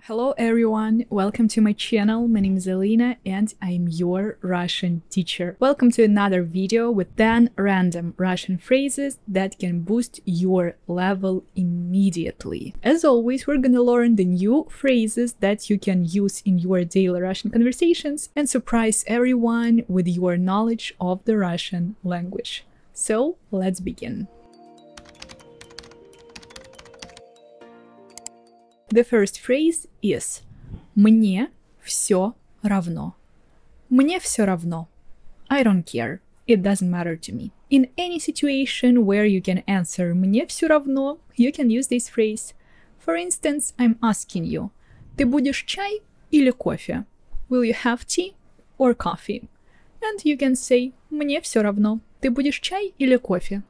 Hello everyone, welcome to my channel. My name is Alina and I'm your Russian teacher. Welcome to another video with 10 random Russian phrases that can boost your level immediately. As always, we're gonna learn the new phrases that you can use in your daily Russian conversations and surprise everyone with your knowledge of the Russian language. So, let's begin. The first phrase is «Мне всё равно». Мне всё равно. I don't care. It doesn't matter to me. In any situation where you can answer «Мне всё равно», you can use this phrase. For instance, I'm asking you, ты будешь чай или кофе? Will you have tea or coffee? And you can say «Мне всё равно». Ты будешь чай или кофе?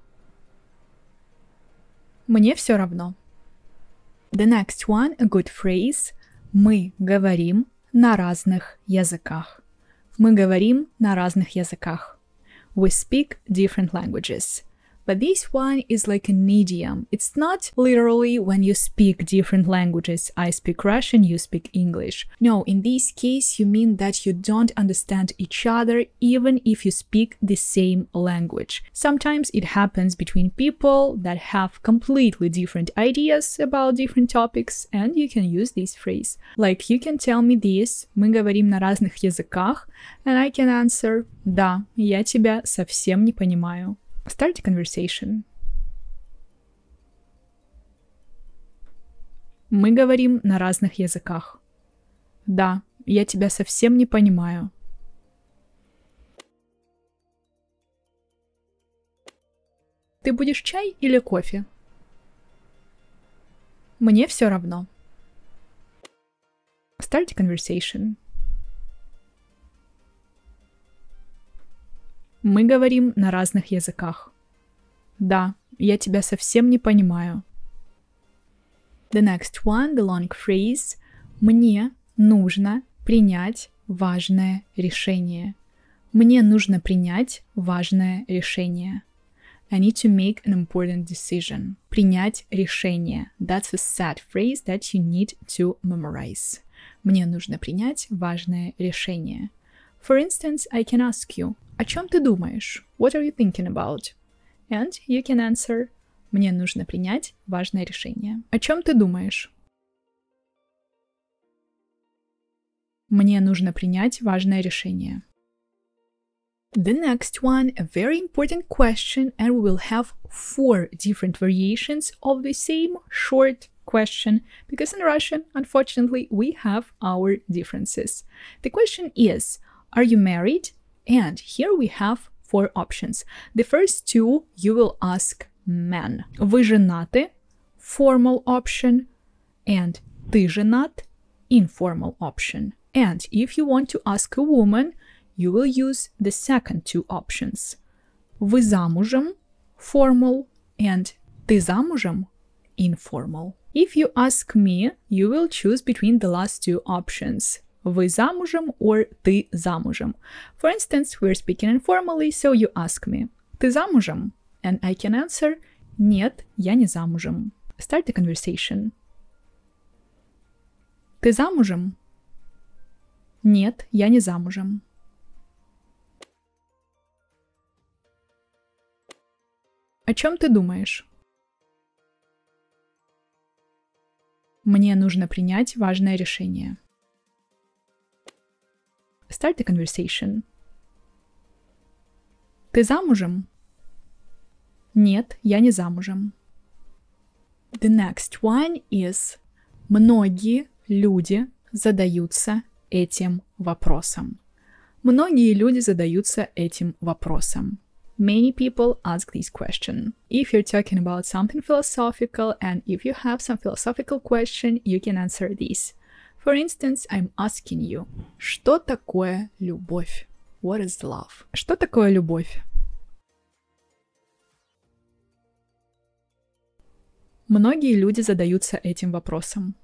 Мне всё равно. The next one, a good phrase. Мы говорим на разных языках. Мы говорим на разных языках. We speak different languages. But this one is like an idiom. It's not literally when you speak different languages. I speak Russian, you speak English. No, in this case, you mean that you don't understand each other even if you speak the same language. Sometimes it happens between people that have completely different ideas about different topics, and you can use this phrase. Like, you can tell me this, мы говорим на разных языках, and I can answer, да, я тебя совсем не понимаю. Start the conversation. Мы говорим на разных языках. Да, я тебя совсем не понимаю. Ты будешь чай или кофе? Мне всё равно. Start the conversation. Мы говорим на разных языках. Да, я тебя совсем не понимаю. The next one, the long phrase. Мне нужно принять важное решение. Мне нужно принять важное решение. I need to make an important decision. Принять решение. That's a sad phrase that you need to memorize. Мне нужно принять важное решение. For instance, I can ask you, о чем ты думаешь? What are you thinking about? And you can answer, мне нужно принять важное решение. О чем ты думаешь? Мне нужно принять важное решение. The next one, a very important question, and we will have 4 different variations of the same short question, because in Russian, unfortunately, we have our differences. The question is, are you married? And here we have 4 options. The first 2 you will ask man. Вы женаты? Formal option. And ты женат? Informal option. And if you want to ask a woman, you will use the second 2 options. Вы замужем? Formal. And ты замужем? Informal. If you ask me, you will choose between the last 2 options. Вы замужем or ты замужем. For instance, we're speaking informally, so you ask me, ты замужем? And I can answer, нет, я не замужем. Start the conversation. Ты замужем? Нет, я не замужем. О чем ты думаешь? Мне нужно принять важное решение. Start the conversation. Ты замужем? Нет, я не замужем. The next one is многие люди задаются этим вопросом. Многие люди задаются этим вопросом. Many people ask this question. If you're talking about something philosophical and if you have some philosophical question, you can answer this. For instance, I'm asking you, что такое любовь? What is love? Что такое любовь? Многие люди задаются этим вопросом.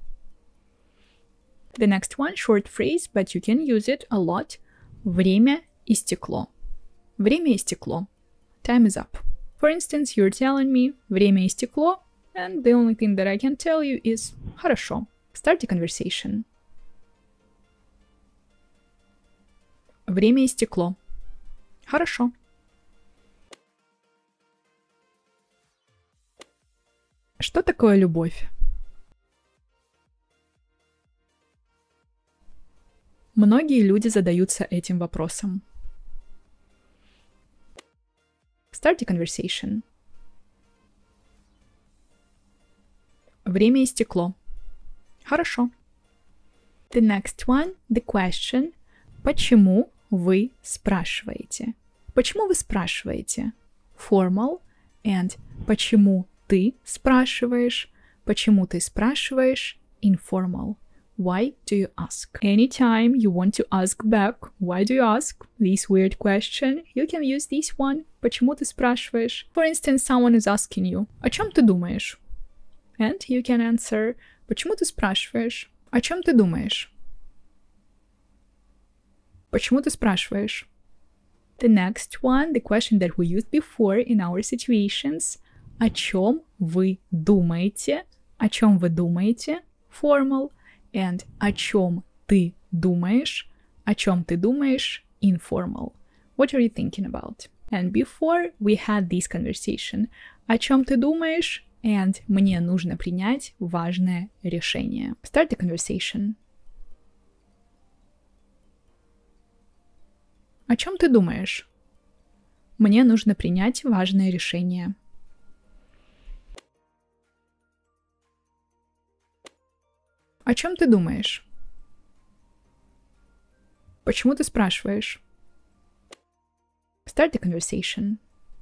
The next one, short phrase, but you can use it a lot. Время истекло. Время истекло. Time is up. For instance, you're telling me, время истекло, and the only thing that I can tell you is хорошо. Start the conversation. Время истекло. Хорошо. Что такое любовь? Многие люди задаются этим вопросом. Start the conversation. Время истекло. Хорошо. The next one, the question. Почему вы спрашиваете? Почему вы спрашиваете? Formal. And почему ты спрашиваешь? Почему ты спрашиваешь? Informal. Why do you ask? Anytime you want to ask back, why do you ask this weird question, you can use this one. Почему ты спрашиваешь? For instance, someone is asking you, о чем ты думаешь? And you can answer, почему ты спрашиваешь? О чем ты думаешь? Почему ты спрашиваешь? The next one, the question that we used before in our situations. О чем вы думаете? О чем вы думаете? Formal. And о чем ты думаешь? О чем ты думаешь? Informal. What are you thinking about? And before we had this conversation. О чем ты думаешь? And мне нужно принять важное решение. Start the conversation. О чем ты думаешь? Мне нужно принять важное решение. О чем ты думаешь? Почему ты спрашиваешь? Start the conversation.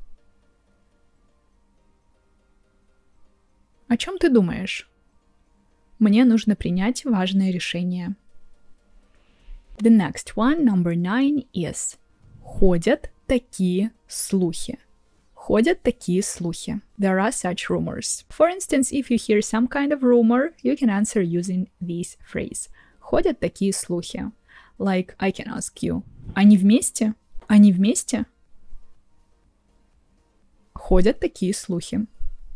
О чем ты думаешь? Мне нужно принять важное решение. The next one, number 9, is ходят такие слухи. Ходят такие слухи. There are such rumors. For instance, if you hear some kind of rumor, you can answer using this phrase. Ходят такие слухи. Like, I can ask you, они вместе? Они вместе? Ходят такие слухи.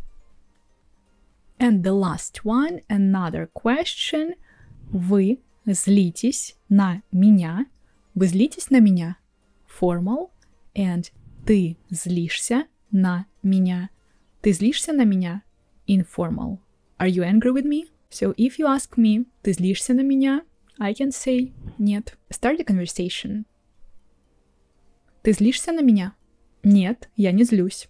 And the last one, another question. Вы злитесь на меня? Вы злитесь на меня? Formal. And ты злишься на меня. Ты злишься на меня? Informal. Are you angry with me? So if you ask me, ты злишься на меня? I can say нет. Start the conversation. Ты злишься на меня? Нет, я не злюсь.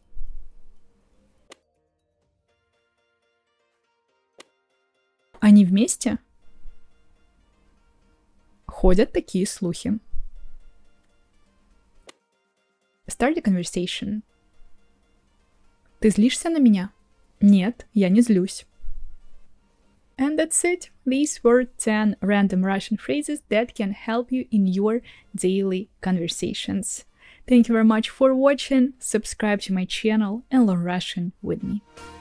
Они вместе? Ходят такие слухи. Start the conversation. Ты злишься на меня? Нет, я не злюсь. And that's it. These were 10 random Russian phrases that can help you in your daily conversations. Thank you very much for watching. Subscribe to my channel and learn Russian with me.